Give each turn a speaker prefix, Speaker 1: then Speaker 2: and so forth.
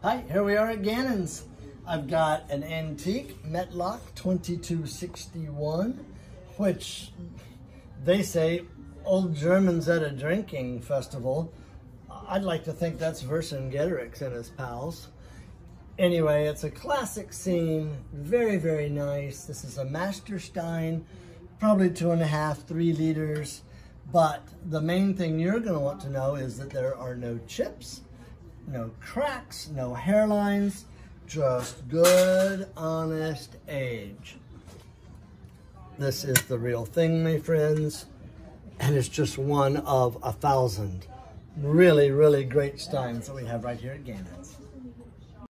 Speaker 1: Hi, here we are at Gannons. I've got an Antique Mettlach 2261, which they say old Germans at a drinking festival. I'd like to think that's Vercingetorix and his pals. Anyway, it's a classic scene, very, very nice. This is a master Stein, probably 2.5, 3 liters. But the main thing you're going to want to know is that there are no chips, no cracks, no hairlines, just good, honest age. This is the real thing, my friends, and it's just one of 1,000 really, really great Steins that we have right here at Gannons.